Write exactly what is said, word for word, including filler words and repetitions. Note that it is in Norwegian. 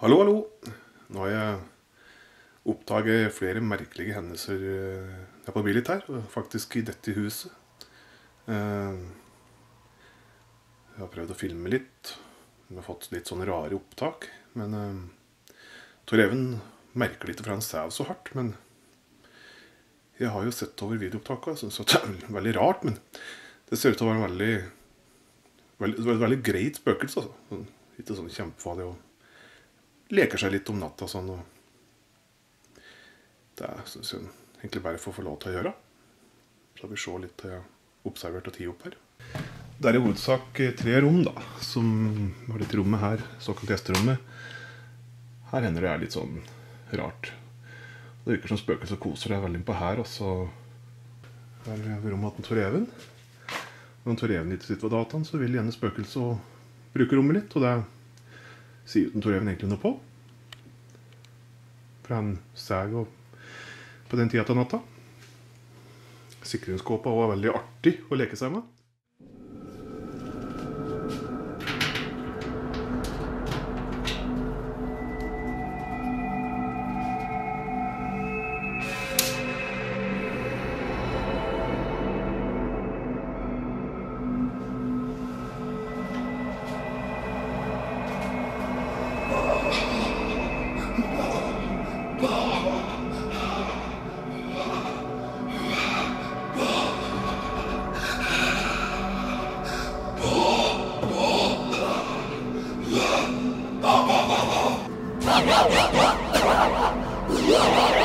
Hallo, hallo. Nå har jeg oppdaget flere merkelige hendelser her på Billit her, faktisk i dette huset. Jeg har prøvd å filme litt. Jeg har fått litt sånne rare opptak, men Tor Even merker litt for han sev så hardt, men jeg har jo sett over videoopptaket, så det er veldig rart, men det ser ut til å være en veldig, veldig, veldig, veldig greit spøkelse, altså. Ikke sånn kjempefarlig og leker seg litt om natta sånn, og det er, synes jeg, egentlig bare for å få lov til å gjøre. Så har vi se litt til jeg har observert og tid opp her. Det er i hovedsak tre rom da, som var dette rommet her, såkalt gjesterommet. Her hender det er litt sånn rart. Det virker som spøkelse og koser deg veldig på her, og så her er vi rommet til Tor Even. Når Tor Even ikke sitter ved dataen, så vil gjerne spøkelse og bruke rommet litt, og det sier uten Tor Even egentlig noe på. For han seg på den tida til natta. Sikringskåpa var veldig artig å leke seg med. Yeah.